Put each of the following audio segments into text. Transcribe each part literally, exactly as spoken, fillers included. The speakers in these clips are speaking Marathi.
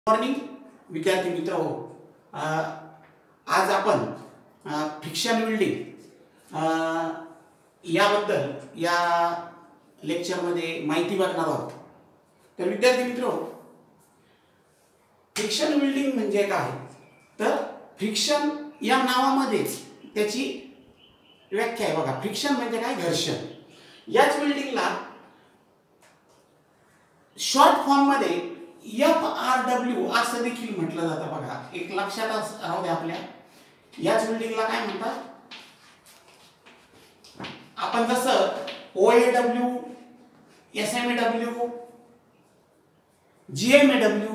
मॉर्निंग विद्यार्थी मित्र हो. आज आपण फ्रिक्शन वेल्डिंग याबद्दल या लेक्चरमध्ये माहिती बघणार आहोत. तर विद्यार्थी मित्र हो, फ्रिक्शन वेल्डिंग म्हणजे काय? तर फ्रिक्शन या नावामध्ये त्याची व्याख्या आहे बघा. फ्रिक्शन म्हणजे काय? घर्षण. याच वेल्डिंगला शॉर्ट फॉर्म मध्ये एफ आर डब्ल्यू असं देखील म्हटलं जातं बघा. एक लक्षात राहू द्या आपल्या. याच वेल्डिंगला काय म्हणतात? आपण जसं O A W, S M A W, G M A W,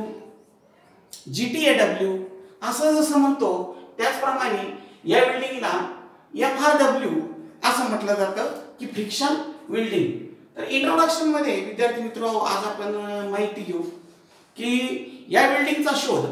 G T A W असं जसं म्हणतो, त्याचप्रमाणे या वेल्डिंगला एफ आर डब्ल्यू असं म्हटलं जातं की फ्रिक्शन वेल्डिंग. तर इंट्रोडक्शन मध्ये विद्यार्थी मित्र आज आपण माहिती घेऊ की या वेल्डिंगचा शोध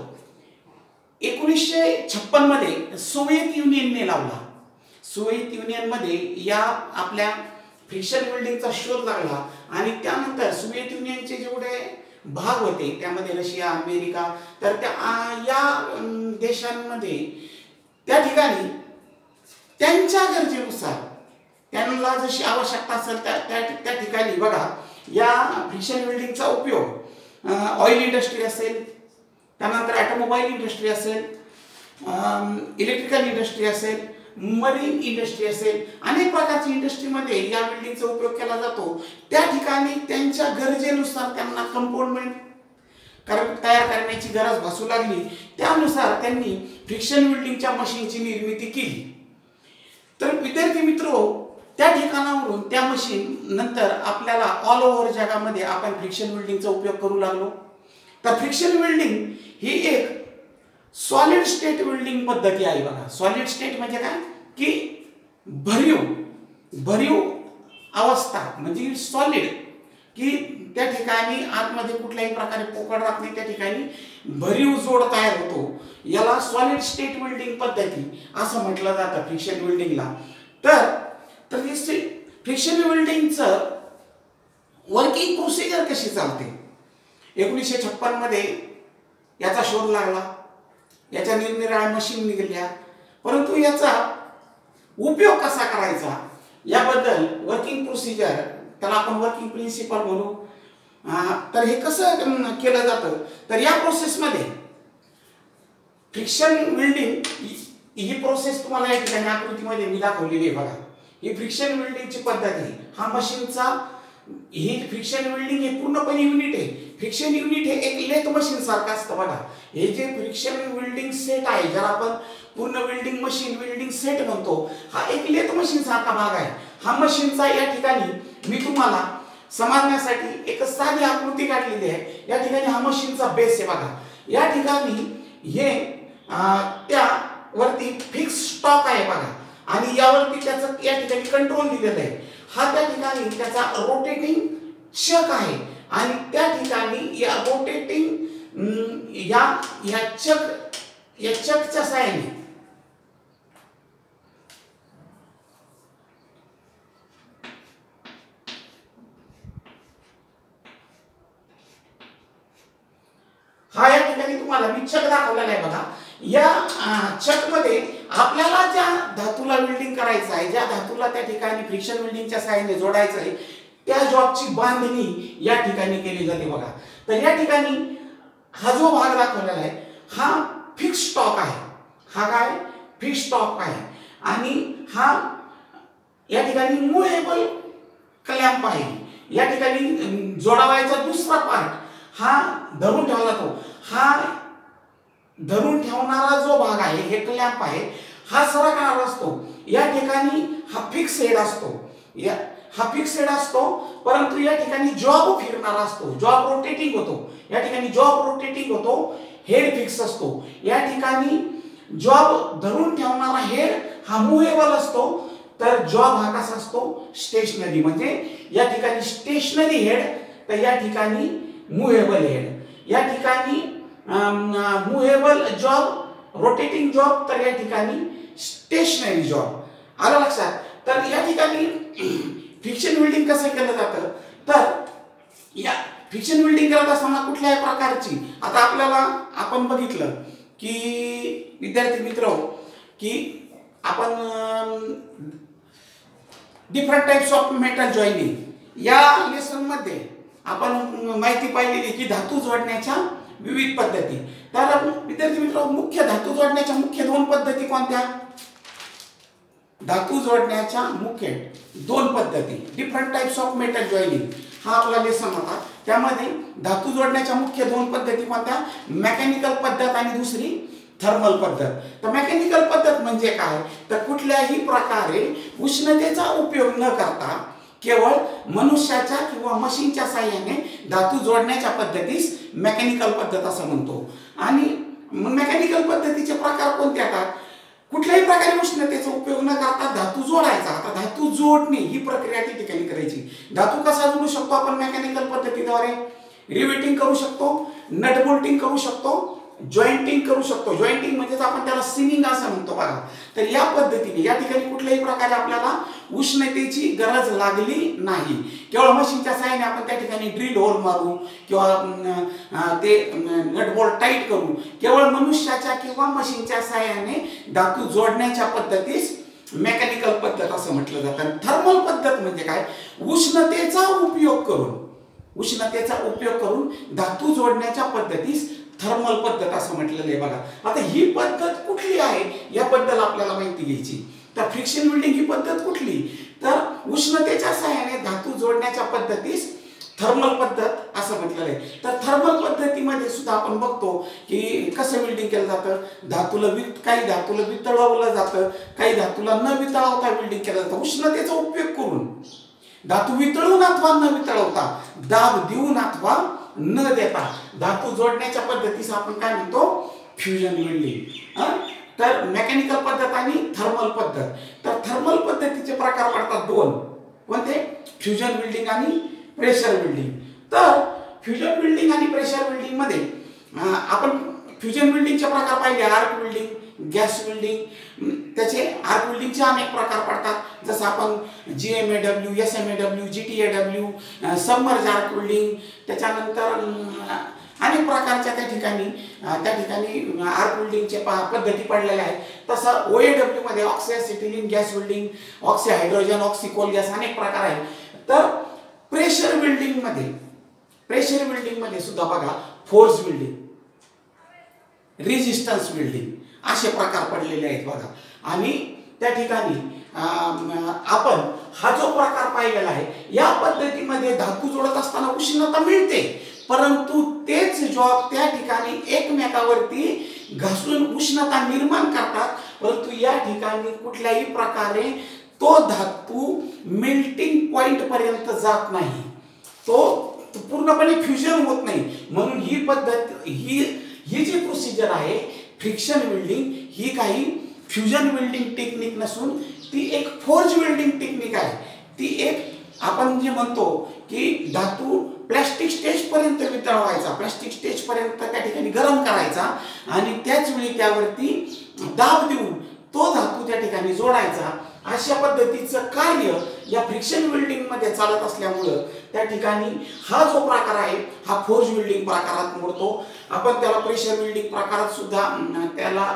एकोणीसशे छप्पन मध्ये सोव्हिएत युनियनने लावला. सोव्हिएत युनियन मध्ये या आपल्या फ्रिक्शन वेल्डिंगचा शोध लागला आणि त्यानंतर सोव्हिएत युनियनचे जेवढे भाग होते त्यामध्ये रशिया, अमेरिका, तर त्या या देशांमध्ये त्या ठिकाणी त्यांच्या गरजेनुसार त्यांना जशी आवश्यकता असेल त्या त्या ठिकाणी बघा या फ्रिक्शन वेल्डिंगचा उपयोग ऑइल इंडस्ट्री असेल, त्यानंतर ऑटोमोबाईल इंडस्ट्री असेल, इलेक्ट्रिकल इंडस्ट्री असेल, मरीन इंडस्ट्री असेल, अनेक प्रकारच्या इंडस्ट्रीमध्ये या वेल्डिंगचा उपयोग केला जातो. त्या ठिकाणी त्यांच्या गरजेनुसार त्यांना कंपाऊंडमेंट तयार करण्याची गरज भासू लागली. त्यानुसार त्यांनी फ्रिक्शन वेल्डिंगच्या मशीनची निर्मिती केली. तर विद्यार्थी मित्र, त्या ठिकाणावरून त्या मशीन नंतर आपल्याला ऑल ओव्हर जगामध्ये आपण फ्रिक्शन वेल्डिंगचा उपयोग करू लागलो. तर फ्रिक्शन वेल्डिंग ही एक सॉलिड स्टेट वेल्डिंग पद्धती आहे बघा. सॉलिड स्टेट म्हणजे काय? की भरीव भरीव अवस्था म्हणजे सॉलिड, की त्या ठिकाणी आतमध्ये कुठल्याही प्रकारे पोकळ राहत नाही, त्या ठिकाणी भरीव जोड तयार होतो. याला सॉलिड स्टेट वेल्डिंग पद्धती असं म्हटलं जातं फ्रिक्शन वेल्डिंगला. तर तर फ्रिक्शन वेल्डिंगचं वर्किंग प्रोसिजर कशी चालते? एकोणीसशे छप्पन मध्ये याचा शोध लागला, याच्या निरनिराळ्या मशीन निघाल्या, परंतु याचा उपयोग कसा करायचा याबद्दल वर्किंग प्रोसिजर, त्याला आपण वर्किंग प्रिन्सिपल म्हणू. तर हे कसं केलं जातं? तर या प्रोसेसमध्ये फ्रिक्शन वेल्डिंग ही प्रोसेस तुम्हाला या ठिकाणी आकृतीमध्ये मी दाखवलेली आहे बघा. ही फ्रिक्शन वेल्डिंगची पद्धत आहे. हा मशीनचा ही फ्रिक्शन वेल्डिंग हे पूर्णपणे युनिट आहे. फ्रिक्शन युनिट हे एक लेथ मशीन सारखं असतं बघा. हे जे फ्रिक्शन वेल्डिंग सेट आहे, ज्याला आपण पूर्ण वेल्डिंग मशीन वेल्डिंग सेट म्हणतो, हा एक लेथ मशीन सारखा भाग आहे. हा मशीनचा या ठिकाणी मी तुम्हाला समजण्यासाठी एक साधी आकृती काढलेली आहे. या ठिकाणी हा मशीनचा बेस आहे बघा. या ठिकाणी हे त्या वरती फिक्स स्टॉक आहे बघा आणि यावरती त्याचं या ठिकाणी कंट्रोल दिलेलं आहे. हा त्या ठिकाणी त्याचा रोटेटिंग चक आहे आणि त्या ठिकाणी या रोटेटिंग या या चक या चकच्या साहाय्याने हा या ठिकाणी तुम्हाला मी चक दाखवलेला आहे बघा. या चक मध्ये आपल्याला ज्या धातूला वेल्डिंग करायचं आहे, ज्या धातूला त्या ठिकाणी फ्रिक्शन वेल्डिंगच्या साहाय्याने जोडायचं आहे, त्या जॉबची बांधणी या ठिकाणी केली जाते बघा. तर या ठिकाणी हा जो भाग दाखवलेला आहे हा फिक्स स्टॉक आहे. हा काय? फिक्स स्टॉक आहे. आणि हा या ठिकाणी मूव्हेबल क्लॅम्प आहे. या ठिकाणी जोडावायचा दुसरा पार्ट हा धरून ठेवला जातो. हा धरून ठेवणारा जो भाग आहे हे क्लॅम्प आहे. हा सरकणारा असतो. या ठिकाणी हा फिक्स हेड असतो. या हा फिक्स हेड असतो, परंतु या ठिकाणी जॉब फिरणारा असतो. जॉब रोटेटिंग होतो. या ठिकाणी जॉब रोटेटिंग होतो. हेड फिक्स असतो. या ठिकाणी जॉब धरून ठेवणारा हेड हा मूव्हेबल असतो. तर जॉब हा कसा असतो? स्टेशनरी. म्हणजे या ठिकाणी स्टेशनरी हेड, तर या ठिकाणी मूव्हेबल हेड. या ठिकाणी मूव्हेबल जॉब, रोटेटिंग जॉब, तर या ठिकाणी स्टेशनरी जॉब. आलं लक्षात? तर या ठिकाणी फ्रिक्शन वेल्डिंग कसं केलं जातं? तर या फ्रिक्शन वेल्डिंग करत असताना कुठल्याही प्रकारची, आता आपल्याला आपण बघितलं की विद्यार्थी मित्र की आपण different types of metal joining या लेसन मध्ये आपण माहिती पाहिलेली की धातू जोडण्याच्या विविध पद्धती. तर विद्यार्थी मित्र, मुख्य धातू जोडण्याच्या मुख्य दोन पद्धती कोणत्या? धातू जोडण्याच्या मुख्य दोन पद्धती, different types of metal joining हा आपला लेसन होता. त्यामध्ये धातू जोडण्याच्या मुख्य दोन पद्धती कोणत्या? मेकॅनिकल पद्धत आणि दुसरी थर्मल पद्धत. तर मेकॅनिकल पद्धत म्हणजे काय? तर कुठल्याही प्रकारे उष्णतेचा उपयोग न करता केवळ मनुष्याच्या किंवा मशीनच्या साहाय्याने धातू जोडण्याच्या पद्धतीस मेकॅनिकल पद्धत असं म्हणतो. आणि मेकॅनिकल पद्धतीचे प्रकार कोणते आहेत? कुठल्याही प्रकारे उष्णतेचा उपयोग न करता धातू जोडायचा. आता धातू जोडणे ही प्रक्रिया त्या ठिकाणी करायची. धातू कसा जोडू शकतो आपण मेकॅनिकल पद्धतीद्वारे? रिवेटिंग करू शकतो, नट बोल्टिंग करू शकतो, जॉईंटिंग करू शकतो. जॉईंटिंग म्हणजे आपण त्याला सिमिंग असं म्हणतो बघा. तर या पद्धतीने या ठिकाणी कुठल्याही प्रकारे आपल्याला उष्णतेची गरज लागली नाही. केवळ मशीनच्या साहाय्याने आपण त्या ठिकाणी ड्रिल होल मारू किंवा ते नट बोल्ट टाईट करू. केवळ मनुष्याच्या किंवा मशीनच्या साहाय्याने धातू जोडण्याच्या पद्धतीस मेकॅनिकल पद्धत असं म्हटलं जातं. थर्मल पद्धत म्हणजे काय? उष्णतेचा उपयोग करून उष्णतेचा उपयोग करून धातू जोडण्याच्या पद्धतीस थर्मल पद्धत असं म्हटलेलं आहे बघा. आता ही पद्धत कुठली आहे याबद्दल आपल्याला माहिती घ्यायची. तर फ्रिक्शन वेल्डिंग ही पद्धत कुठली? तर उष्णतेच्या सहाय्याने धातू जोडण्याच्या पद्धतीस थर्मल पद्धत असं म्हटलेलं आहे. तर थर्मल पद्धतीमध्ये सुद्धा आपण बघतो की कसं वेल्डिंग केलं जातं. धातूला वित काही धातूला वितळवलं जातं, काही धातूला न वितळवता वेल्डिंग केलं जातं. उष्णतेचा उपयोग करून धातू वितळून अथवा न वितळवता, दाब देऊन अथवा न देता धातू जोडण्याच्या पद्धतीस आपण काय म्हणतो? Fusion welding. तर मेकॅनिकल पद्धत आणि थर्मल पद्धत. तर थर्मल पद्धतीचे प्रकार पडतात दोन. कोणते? फ्युजन वेल्डिंग आणि प्रेशर वेल्डिंग. तर फ्युजन वेल्डिंग आणि प्रेशर वेल्डिंग मध्ये आपण फ्युजन वेल्डिंगचे प्रकार पाहिले. Arc welding, gas welding. त्याचे आर्क वेल्डिंगचे अनेक प्रकार पडतात. जसं आपण G M A W, S M A W, G T A W, submerge arc welding, त्याच्यानंतर अनेक प्रकारच्या त्या ठिकाणी त्या ठिकाणी आर्क वेल्डिंगचे पद्धती पडलेल्या आहेत. तसं ओ ए डब्ल्यू मध्ये oxy acetylene gas welding, oxy hydrogen, oxy coal gas अनेक प्रकार आहेत. तर प्रेशर वेल्डिंग मध्ये प्रेशर वेल्डिंग मध्ये सुद्धा बघा फोर्स वेल्डिंग, रेजिस्टन्स वेल्डिंग असे प्रकार पडलेले आहेत बघा. आणि त्या ठिकाणी आपण हा जो प्रकार पाहिलेला आहे या पद्धतीमध्ये धातू जोडत असताना उष्णता मिळते, परंतु तेच जॉब त्या ठिकाणी एकमेकावरती घासून उष्णता निर्माण करतात. परंतु या ठिकाणी कुठल्याही प्रकारे तो धातू मेल्टिंग पॉइंट पर्यंत जात नाही, तो पूर्णपणे फ्युजन होत नाही. म्हणून ही पद्धत ही ही जी प्रोसिजर आहे फ्रिक्शन वेल्डिंग ही काही फ्युजन वेल्डिंग टेक्निक नसून ती एक फोर्ज वेल्डिंग टेक्निक आहे. ती एक आपण जे म्हणतो की धातू प्लास्टिक स्टेज पर्यंत वितळवायचा, प्लास्टिक स्टेज पर्यंत त्या ठिकाणी गरम करायचा आणि त्याच वेळी त्यावरती दाब देऊन तो धातू त्या ठिकाणी जोडायचा. अशा पद्धतीचं कार्य या फ्रिक्शन वेल्डिंग मध्ये चालत असल्यामुळं त्या ठिकाणी हा जो प्रकार आहे हा फोर्ज वेल्डिंग प्रकारात मोडतो. आपण त्याला प्रेशर वेल्डिंग प्रकारात सुद्धा त्याला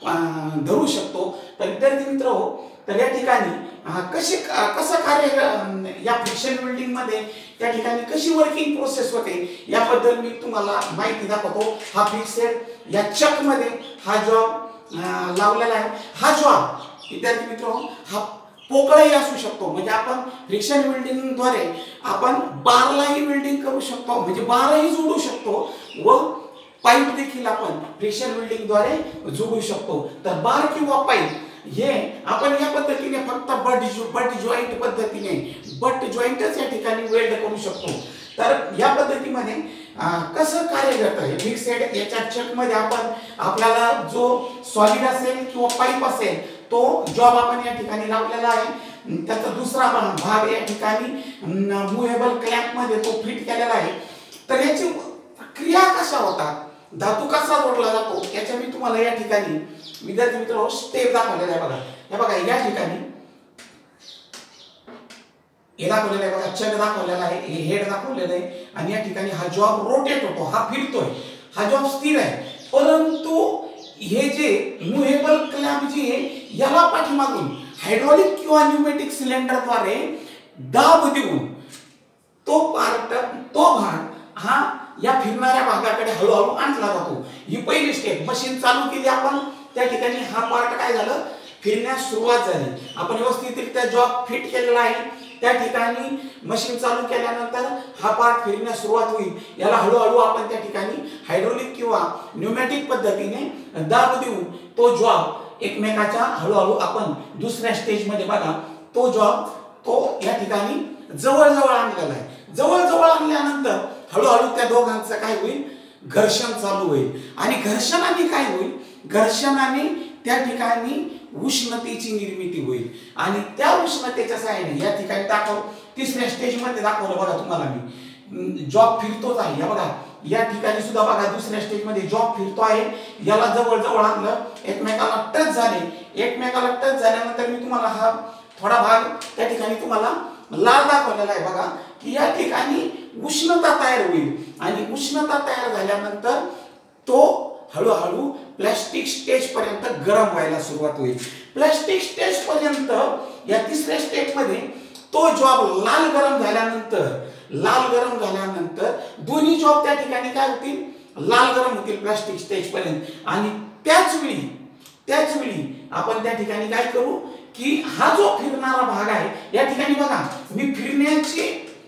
धरू शकतो. तर विद्यार्थी मित्र हो, तर या ठिकाणी कसे कसं कार्य या फ्रिक्शन वेल्डिंग मध्ये त्या ठिकाणी कशी वर्किंग प्रोसेस होते याबद्दल मी तुम्हाला माहिती दाखवतो. हा फिक्सेड या चक मध्ये हा जॉब लावलेला आहे. हा जॉब विद्यार्थी मित्र हा पोकळाही असू शकतो. म्हणजे आपण फ्रिक्शन वेल्डिंग द्वारे आपण बारलाही वेल्डिंग करू शकतो, म्हणजे बारही जोडू शकतो व पाईप देखील आपण फ्रिक्शन वेल्डिंग द्वारे जोडू शकतो. तर बार किंवा पाईप हे आपण या पद्धतीने फक्त बट बट जॉईंट पद्धतीने बट जॉईंटच या ठिकाणी वेल्ड करू शकतो. तर या पद्धतीमध्ये कसं कार्य करतं हे फिक्सेड याच्या चक मध्ये आपण आपल्याला जो सॉलिड असेल किंवा पाईप असेल तो जॉब आपण या ठिकाणी लावलेला आहे. त्याचा दुसरा भाग या ठिकाणी मूव्हेबल क्लॅम्प मध्ये तो फिट केलेला आहे. तर याची क्रिया कशा होतात, धातू कसा जोडला जातो याच्या मी तुम्हाला या ठिकाणी विद्यार्थी मित्र स्टेप दाखवलेला आहे बघा. हे बघा या ठिकाणी हे दाखवलेलं आहे बघा, चक दाखवलेला आहे, हे हेड दाखवलेलं आहे आणि या ठिकाणी हा जॉब रोटेट होतो, हा फिरतोय, हा जॉब स्थिर आहे. परंतु हे जे मुव्हेबल क्लॅम्प जी आहे याला पाठीमागून हायड्रॉलिक किंवा न्यूमॅटिक सिलेंडरद्वारे दाब देऊन तो पार्ट तो भाग हा या फिरणाऱ्या भागाकडे हळूहळू आणला जातो. ही पहिली स्टेप. मशीन चालू केली आपण, त्या ठिकाणी हा पार्ट काय झालं, फिरण्यास सुरुवात झाली. आपण व्यवस्थितरित्या जॉब फिट केलेला आहे. त्या ठिकाणी मशीन चालू केल्यानंतर हा पार्ट फिरण्यास सुरुवात होईल. याला हळूहळू आपण त्या ठिकाणी हायड्रोलिक किंवा न्यूमॅटिक पद्धतीने दाब देऊन तो जॉब एकमेकाच्या हळूहळू आपण दुसऱ्या स्टेज मध्ये बघा तो जॉब तो या ठिकाणी जवळ जवळ आणलेला आहे. जवळ जवळ आणल्यानंतर हळूहळू त्या दोघांचं काय होईल, घर्षण चालू होईल. आणि घर्षणाने काय होईल, घर्षणाने त्या ठिकाणी उष्णतेची निर्मिती होईल. आणि त्या उष्णतेच्या सहाय्याने या ठिकाणी दाखव तिसऱ्या स्टेज मध्ये दाखवलं बघा तुम्हाला मी, जॉब फिरतोच आहे. बघा या ठिकाणी सुद्धा बघा दुसऱ्या स्टेज मध्ये जॉब फिरतो आहे. याला जवळ जवळ आणलं, एकमेकाला टच झाले. एकमेकाला टच झाल्यानंतर मी तुम्हाला हा थोडा भाग त्या ठिकाणी तुम्हाला लाल दाखवलेला आहे बघा, की या ठिकाणी उष्णता तयार होईल. आणि उष्णता तयार झाल्यानंतर तो हळूहळू प्लास्टिक स्टेज पर्यंत गरम व्हायला सुरुवात होईल. प्लास्टिक स्टेज पर्यंत या तिसऱ्या स्टेज मध्ये तो जॉब लाल गरम झाल्यानंतर लाल गरम झाल्यानंतर दोन्ही जॉब त्या ठिकाणी काय होतील, लाल गरम होतील प्लास्टिक स्टेज पर्यंत. आणि त्याच वेळी त्याच वेळी आपण त्या ठिकाणी काय करू की हा जो फिरणारा भाग आहे या ठिकाणी बघा मी फिरण्याची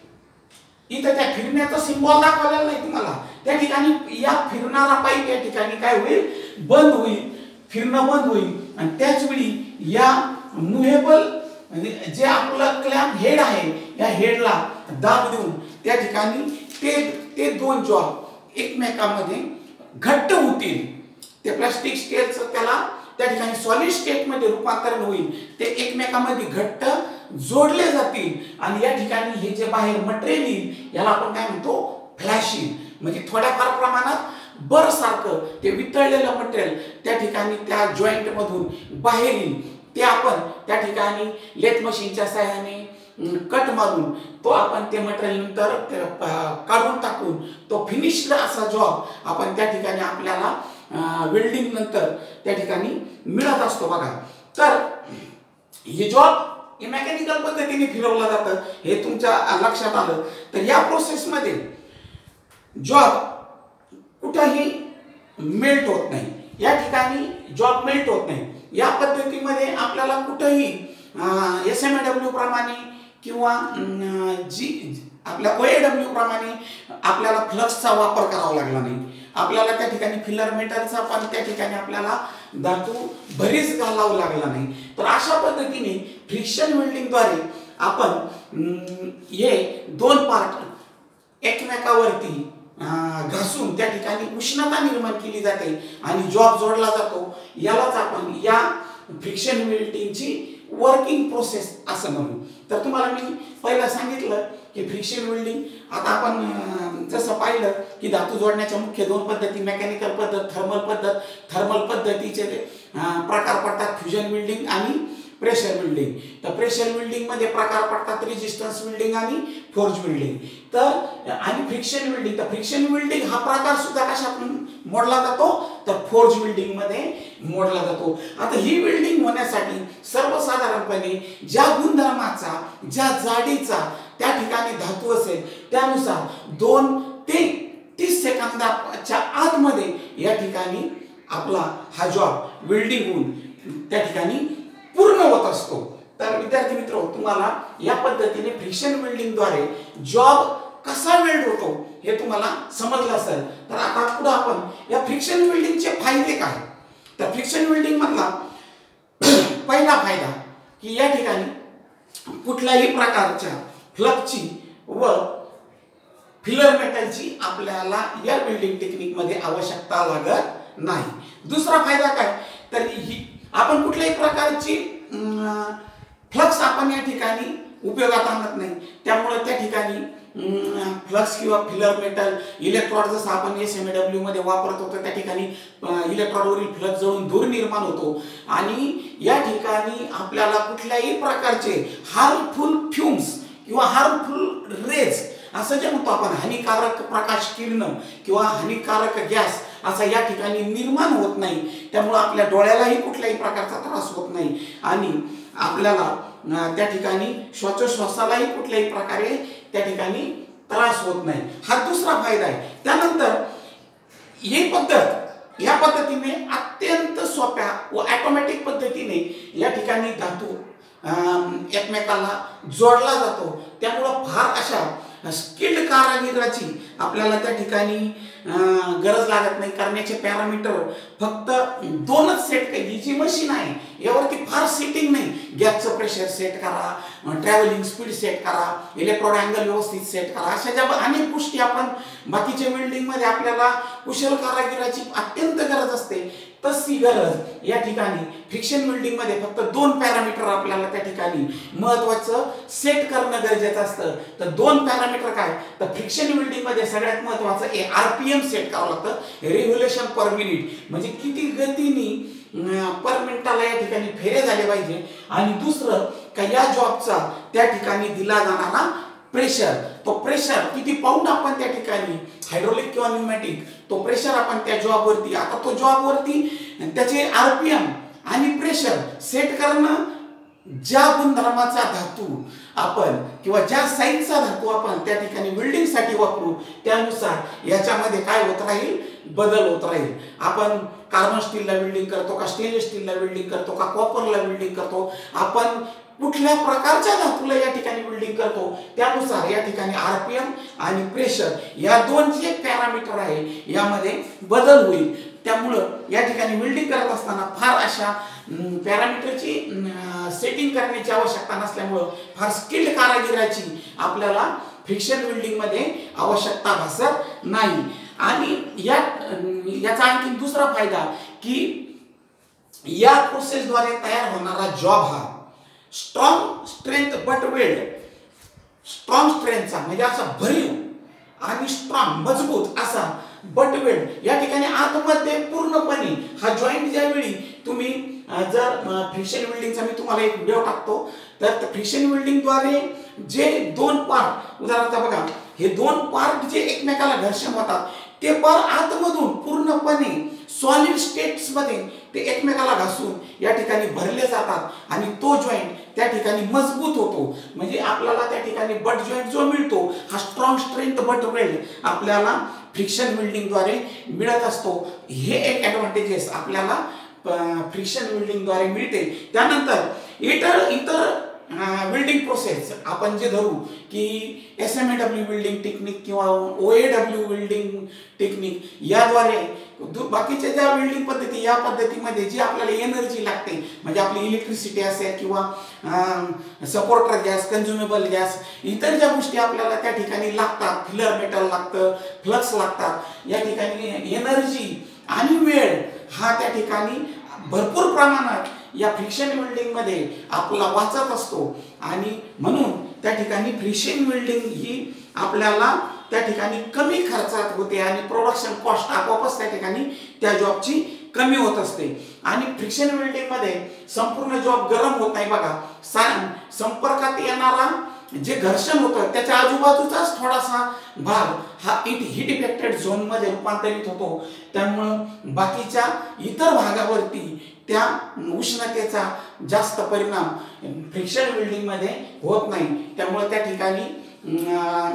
इथं त्या फिरण्याचा सिम्बॉल दाखवलेला नाही तुम्हाला. त्या ठिकाणी या फिरणारा पाईप या ठिकाणी काय होईल, बंद होईल, फिरणं बंद होईल. आणि त्याच वेळी या मुव्हेबल जे आपलं क्लॅम्प हेड आहे या हेडला दाब देऊन त्या ठिकाणी ते ते दोन जॉब एकमेकांमध्ये घट्ट होतील. ते प्लास्टिक स्टेटचं त्याला त्या ठिकाणी सॉलिड स्टेट मध्ये रूपांतरण होईल. ते एकमेकांमध्ये घट्ट जोडले जातील. आणि या ठिकाणी हे जे बाहेर मटेरियल येईल याला आपण काय म्हणतो, फ्लॅश येईल. म्हणजे थोड्याफार प्रमाणात बर सारखं ते वितळलेलं मटेरियल त्या ठिकाणी त्या जॉईंट मधून बाहेर येईल. ते आपण त्या ठिकाणी लेथ मशीनच्या सहाय्याने कट मारून तो आपण ते मटेरियल नंतर काढून टाकून तो फिनिश्ड असा जॉब आपण त्या ठिकाणी आपल्याला वेल्डिंग नंतर त्या ठिकाणी मिळत असतो बघा. तर हे जॉब हे मेकॅनिकल पद्धतीने फिरवलं जातं, हे तुमच्या लक्षात आलं. तर या प्रोसेस मध्ये जॉब कुठेही मेल्ट होत नाही. या ठिकाणी जॉब मेल्ट होत नाही. या पद्धतीमध्ये आपल्याला कुठेही एस एम डब्ल्यू प्रमाणे किंवा जी आपल्या ओ ए डब्ल्यू प्रमाणे आपल्याला फ्लक्सचा वापर करावा लागला नाही. आपल्याला त्या ठिकाणी फिलर मेटलचा पण त्या ठिकाणी आपल्याला धातू भरीस घालावा लागला नाही. तर अशा पद्धतीने फ्रिक्शन वेल्डिंगद्वारे आपण हे दोन पार्ट एकमेकावरती घासून त्या ठिकाणी उष्णता निर्माण केली जाते आणि जॉब जोडला जातो. यालाच आपण या फ्रिक्शन वेल्डिंगची वर्किंग प्रोसेस असं म्हणू. तर तुम्हाला मी पहिला सांगितलं की फ्रिक्शन वेल्डिंग आता आपण जसं पाहिलं की धातू जोडण्याच्या मुख्य दोन पद्धती, मेकॅनिकल पद्धत, थर्मल पद्धत. थर्मल पद्धतीचे प्रकार पडतात फ्युजन वेल्डिंग आणि प्रेशर वेल्डिंग. तर प्रेशर वेल्डिंग मध्ये प्रकार पडतात रेजिस्टन्स वेल्डिंग आणि फोर्ज वेल्डिंग. तर आणि फ्रिक्शन वेल्डिंग, तर फ्रिक्शन वेल्डिंग हा प्रकार सुद्धा कशातून मोडला जातो, तर फोर्ज वेल्डिंग मध्ये मोडला जातो. आता ही वेल्डिंग होण्यासाठी सर्वसाधारणपणे ज्या गुणधर्माचा ज्या जाडीचा त्या ठिकाणी धातू असेल त्यानुसार दोन ते तीस सेकंदाच्या आतमध्ये या ठिकाणी आपला हा जॉब वेल्डिंग होऊन त्या ठिकाणी पूर्ण होत असतो. तर विद्यार्थी मित्र, तुम्हाला या पद्धतीने फ्रिक्शन वेल्डिंगद्वारे जॉब कसा वेल्ड होतो हे तुम्हाला समजलं असेल. तर आता पुढे आपण या फ्रिक्शन वेल्डिंगचे फायदे काय. तर फ्रिक्शन वेल्डिंग मधला पहिला फायदा की या ठिकाणी कुठल्याही प्रकारच्या फ्लक्सची व फिलर मेटलची आपल्याला या वेल्डिंग टेक्निक मध्ये आवश्यकता लागत नाही. दुसरा फायदा काय, तर ही आपण कुठल्याही प्रकारची फ्लक्स आपण या ठिकाणी उपयोगात आणत नाही. त्यामुळे त्या ठिकाणी फ्लक्स किंवा फिलर मेटल इलेक्ट्रॉड जसं आपण एस एम डब्ल्यू मध्ये वापरत होतो त्या ठिकाणी इलेक्ट्रॉडवरील फ्लक्स जळून धूर निर्माण होतो. आणि या ठिकाणी आपल्याला कुठल्याही प्रकारचे हार्मफुल फ्युम्स किंवा हार्मफुल रेज असं जे म्हणतो आपण, हानिकारक प्रकाश किरण किंवा हानिकारक गॅस असा या ठिकाणी निर्माण होत नाही. त्यामुळे आपल्या डोळ्यालाही कुठल्याही प्रकारचा त्रास होत नाही आणि आपल्याला त्या ठिकाणी श्वासोश्वासालाही कुठल्याही प्रकारे त्या ठिकाणी त्रास होत नाही. हा दुसरा फायदा आहे. त्यानंतर ही पद्धत, या पद्धतीने अत्यंत सोप्या व ऑटोमॅटिक पद्धतीने या ठिकाणी धातू एकमेकाला जोडला जातो. त्यामुळं फार अशा स्किल्ड कारागिराची आपल्याला त्या ठिकाणी गरज लागत नाही. करण्याचे पॅरामीटर फक्त दोनच सेट. ही जी मशीन आहे यावरती फार सेटिंग नाही. गॅसचं प्रेशर सेट करा, ट्रॅव्हलिंग स्पीड सेट करा, इलेक्ट्रोड अँगल व्यवस्थित सेट करा, अशा ज्या अनेक गोष्टी आपण बाकीच्या वेल्डिंग मध्ये आपल्याला कुशल कारागिराची अत्यंत गरज असते, तशी गरज या ठिकाणी फ्रिक्शन वेल्डिंग मध्ये फक्त दोन पॅरामीटर आपल्याला त्या ठिकाणी महत्वाचं सेट करणं गरजेचं असतं. तर दोन पॅरामीटर काय, तर फ्रिक्शन वेल्डिंग मध्ये सगळ्यात महत्वाचं आरपीएम सेट करावं लागतं, रेव्होल्यूशन पर मिनिट, म्हणजे किती गतीने पर मिनिटाला या ठिकाणी फेरे झाले पाहिजे. आणि दुसरं का या जॉबचा त्या ठिकाणी दिला जाणारा प्रेशर, तो प्रेशर किती पाऊंड आपण त्या ठिकाणी हायड्रोलिक किंवा न्यूमॅटिक तो प्रेशर आपण त्या जॉबवरती, आता तो जॉबवरती त्याचे आरपीएम आणि प्रेशर सेट करणं, ज्या गुणधर्माचा धातू आपण किंवा ज्या साईजचा धातू आपण त्या ठिकाणी वेल्डिंग साठी वापरू त्यानुसार याच्यामध्ये काय होत राहील, बदल होत राहील. आपण कार्बन स्टीलला वेल्डिंग करतो का, स्टेनलेस स्टीलला वेल्डिंग करतो का, कॉपरला वेल्डिंग करतो, आपण कुठल्या प्रकारच्या धातूला या ठिकाणी वेल्डिंग करतो त्यानुसार या ठिकाणी आरपीएम आणि प्रेशर या दोन जे पॅरामीटर आहे यामध्ये बदल होईल. त्यामुळं या ठिकाणी वेल्डिंग करत असताना फार अशा पॅरामीटरची सेटिंग करण्याची आवश्यकता नसल्यामुळं फार स्किल्ड कारागिराची आपल्याला फ्रिक्शन वेल्डिंग मध्ये आवश्यकता भासत नाही. आणि या याचा आणखी दुसरा फायदा की या प्रोसेसद्वारे तयार होणारा जॉब हा strong strength butt weld, strong स्ट्रेंथचा म्हणजे असा भरीव आणि स्ट्रॉंग मजबूत असा बट वेल्ड या ठिकाणी आतमध्ये पूर्णपणे हा जॉईंट ज्यावेळी तुम्ही जर फ्रिक्शन वेल्डिंगचा मी तुम्हाला एक व्हिडिओ टाकतो, तर फ्रिक्शन वेल्डिंगद्वारे जे दोन पार्ट उदाहरणार्थ बघा, हे दोन पार्ट जे एकमेकाला घर्षण होतात ते पार आतमधून पूर्णपणे सॉलिड स्टेट्स मध्ये ते एकमेकाला घासून या ठिकाणी भरले जातात आणि तो जॉईंट त्या ठिकाणी मजबूत होतो. म्हणजे आपल्याला त्या ठिकाणी बट जॉईंट जो मिळतो हा स्ट्रॉंग स्ट्रेंथ बट वेल्ड आपल्याला फ्रिक्शन वेल्डिंगद्वारे मिळत असतो. हे एक ऍडव्हान्टेजेस आपल्याला फ्रिक्शन वेल्डिंगद्वारे मिळते. त्यानंतर इतर इतर वेल्डिंग प्रोसेस आपण जे धरू की S M A W welding technique किंवा O A W welding technique याद्वारे बाकीच्या ज्या वेल्डिंग पद्धती या पद्धतीमध्ये जी आपल्याला एनर्जी लागते म्हणजे आपली इलेक्ट्रिसिटी असेल किंवा सपोर्टर गॅस, कन्झ्युमेबल गॅस, इतर ज्या गोष्टी आपल्याला त्या ठिकाणी लागतात, फिलर मेटल लागतं, फ्लक्स लागतात, या ठिकाणी एनर्जी आणि वेळ हा त्या ठिकाणी भरपूर प्रमाणात या फ्रिक्शन वेल्डिंग मध्ये आपला वाचत असतो. आणि म्हणून त्या ठिकाणी फ्रिक्शन वेल्डिंग ही आपल्याला त्या ठिकाणी कमी खर्चात होते आणि प्रोडक्शन कॉस्ट आपोआपच त्या ठिकाणी त्या जॉबची कमी होत असते. आणि फ्रिक्शन वेल्डिंग मध्ये संपूर्ण जॉब गरम होत नाही बघा, संपर्कात येणारा जे घर्षण होतं त्याच्या आजूबाजूचाच थोडासा भाग हा हीट इफेक्टेड झोन मध्ये रूपांतरित होतो. त्यामुळं बाकीच्या इतर भागावरती त्या उष्णतेचा जास्त परिणाम फ्रिक्शन वेल्डिंग मध्ये होत नाही. त्यामुळे त्या ठिकाणी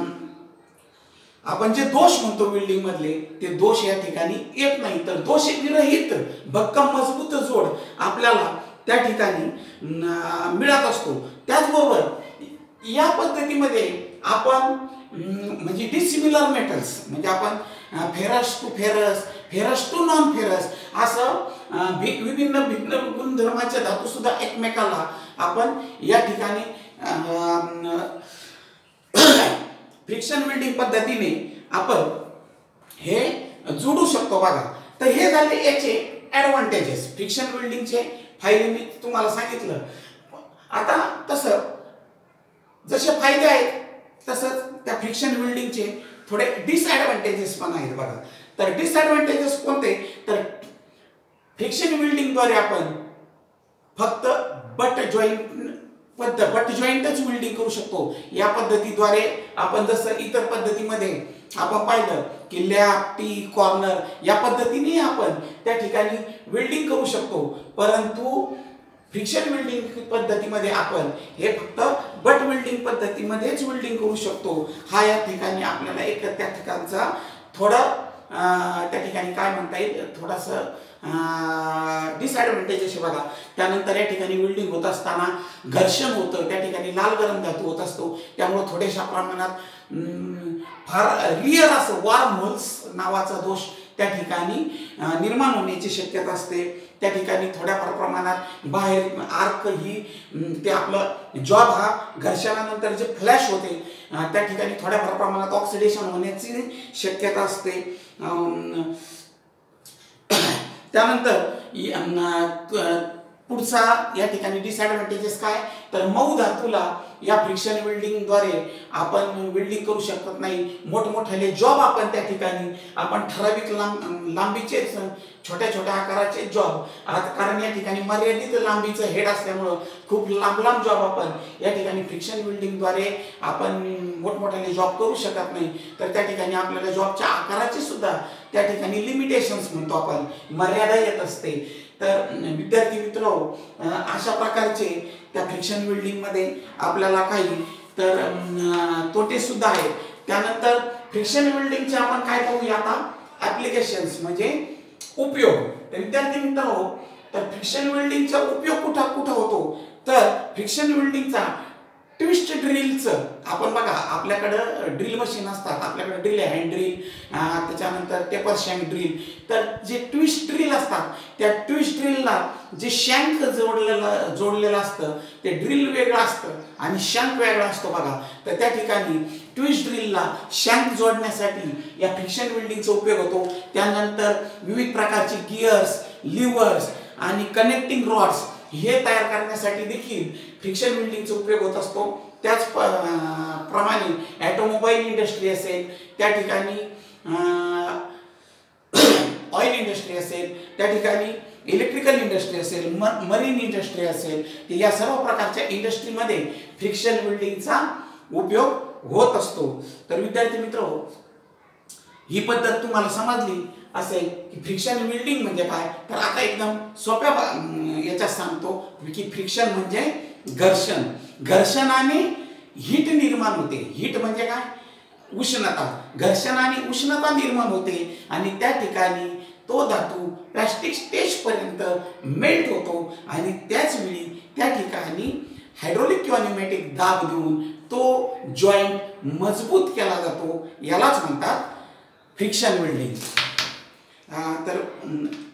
आपण जे दोष म्हणतो वेल्डिंग मधले ते दोष या ठिकाणी येत नाही. तर दोष विरहित भक्कम मजबूत जोड आपल्याला त्या ठिकाणी मिळत असतो. त्याचबरोबर या पद्धतीमध्ये आपण म्हणजे डिसिमिलर मेटल्स म्हणजे आपण ferrous to ferrous, ferrous to non ferrous असं विभिन्न भिन्न गुणधर्माचे धातू सुद्धा एकमेकाला आपण या ठिकाणी फ्रिक्शन वेल्डिंग पद्धतीने आपण हे जोडू शकतो बघा. तर हे झाले याचे ऍडव्हान्टेजेस, फ्रिक्शन वेल्डिंगचे फायदे मी तुम्हाला सांगितलं. आता तसं जसे फायदे आहेत तसंच त्या फ्रिक्शन वेल्डिंगचे थोडे डिसएडव्हान्टेजेस पण आहेत बघा. तर डिसएडव्हान्टेजेस कोणते, तर फ्रिक्शन वेल्डिंगद्वारे आपण फक्त बट जॉईंट पद्धत बट जॉईंटच वेल्डिंग करू शकतो. या पद्धतीद्वारे आपण जसं इतर पद्धतीमध्ये आपण पाहिलं की लॅप, टी, कॉर्नर या पद्धतीने आपण त्या ठिकाणी वेल्डिंग करू शकतो, परंतु फ्रिक्शन वेल्डिंग पद्धतीमध्ये आपण हे फक्त बट वेल्डिंग पद्धतीमध्येच वेल्डिंग करू शकतो. हा या ठिकाणी आपल्याला एक त्या ठिकाणचा थोडा त्या ठिकाणी काय म्हणता येईल थोडासा डिसएडव्हान्टेज असे बघा. त्यानंतर या ठिकाणी वेल्डिंग होत असताना घर्षण होतं, त्या ठिकाणी लाल गरम धातू होत असतो, त्यामुळे थोड्याशा प्रमाणात फार रिअर असं वार्म होल्स नावाचा दोष त्या ठिकाणी निर्माण होण्याची शक्यता असते. त्या ठिकाणी थोड्याफार प्रमाणात बाहेर आर्क ही ते आपलं जॉब हा घर्षणानंतर जे फ्लॅश होते त्या ठिकाणी थोड्याफार प्रमाणात ऑक्सिडेशन होण्याची शक्यता असते. त्यानंतर पुढचा या ठिकाणी डिसएडव्हान्टेजेस काय तर मऊ धातूला या फ्रिक्शन वेल्डिंगद्वारे आपण वेल्डिंग करू शकत नाही. मोठमोठे जॉब आपण त्या ठिकाणी आपण ठराविक लांब लांबीचे छोट्या छोट्या आकाराचे जॉब, आता कारण या ठिकाणी मर्यादित लांबीचं हेड असल्यामुळं खूप लांब लांब जॉब आपण या ठिकाणी फ्रिक्शन वेल्डिंगद्वारे आपण मोठमोठ्याने जॉब करू शकत नाही. तर त्या ठिकाणी आपल्याला जॉबच्या आकाराची सुद्धा त्या ठिकाणी लिमिटेशन्स म्हणतो आपण, मर्यादा येत असते. तर विद्यार्थी मित्र अशा प्रकारचे त्या फ्रिक्शन वेल्डिंग मध्ये आपल्याला काही तर तोटे सुद्धा आहेत. त्यानंतर फ्रिक्शन वेल्डिंगचे आपण काय पाहूया आता ऍप्लिकेशन्स म्हणजे उपयोग. तर विद्यार्थी मित्र तर फ्रिक्शन वेल्डिंगचा उपयोग कुठं कुठं होतो तर फ्रिक्शन वेल्डिंगचा ट्विस्ट ड्रिलचं आपण बघा आपल्याकडं ड्रिल मशीन असतात, आपल्याकडे ड्रिल आहे हँड ड्रिल, त्याच्यानंतर टेपर शँक ड्रिल. तर जे ट्विस्ट ड्रिल असतात त्या ट्विस्ट ड्रिलला जे शँक जोडलेलं जोडलेलं असतं ते ड्रिल वेगळं असतं आणि शँक वेगळा असतो बघा. तर त्या ठिकाणी ट्विस्ट ड्रिलला शँक जोडण्यासाठी या फ्रिक्शन वेल्डिंगचा उपयोग होतो. त्यानंतर विविध प्रकारचे गिअर्स, लिव्हर्स आणि कनेक्टिंग रॉड्स हे तयार करण्यासाठी देखील फ्रिक्शन वेल्डिंगचा उपयोग होत असतो. त्याच प्रमाणे ऑटोमोबाईल इंडस्ट्री असेल, त्या ठिकाणी ऑइल इंडस्ट्री असेल, त्या ठिकाणी इलेक्ट्रिकल इंडस्ट्री असेल, मरीन इंडस्ट्री असेल, या सर्व प्रकारच्या इंडस्ट्रीमध्ये फ्रिक्शन वेल्डिंगचा उपयोग होत असतो. तर विद्यार्थी मित्र ही पद्धत तुम्हाला समजली असेल की फ्रिक्शन वेल्डिंग म्हणजे काय. तर आता एकदम सोप्या याच्यात सांगतो की फ्रिक्शन म्हणजे घर्षण. घर्षणाने हीट निर्माण होते. हीट म्हणजे काय उष्णता. घर्षणाने उष्णता निर्माण होते आणि त्या ठिकाणी तो धातू प्लास्टिक स्टेज पर्यंत मेल्ट होतो आणि त्याच वेळी त्या ठिकाणी हायड्रोलिक किंवा न्यूमॅटिक दाब देऊन तो जॉईंट मजबूत केला जातो. यालाच म्हणतात फ्रिक्शन वेल्डिंग. तर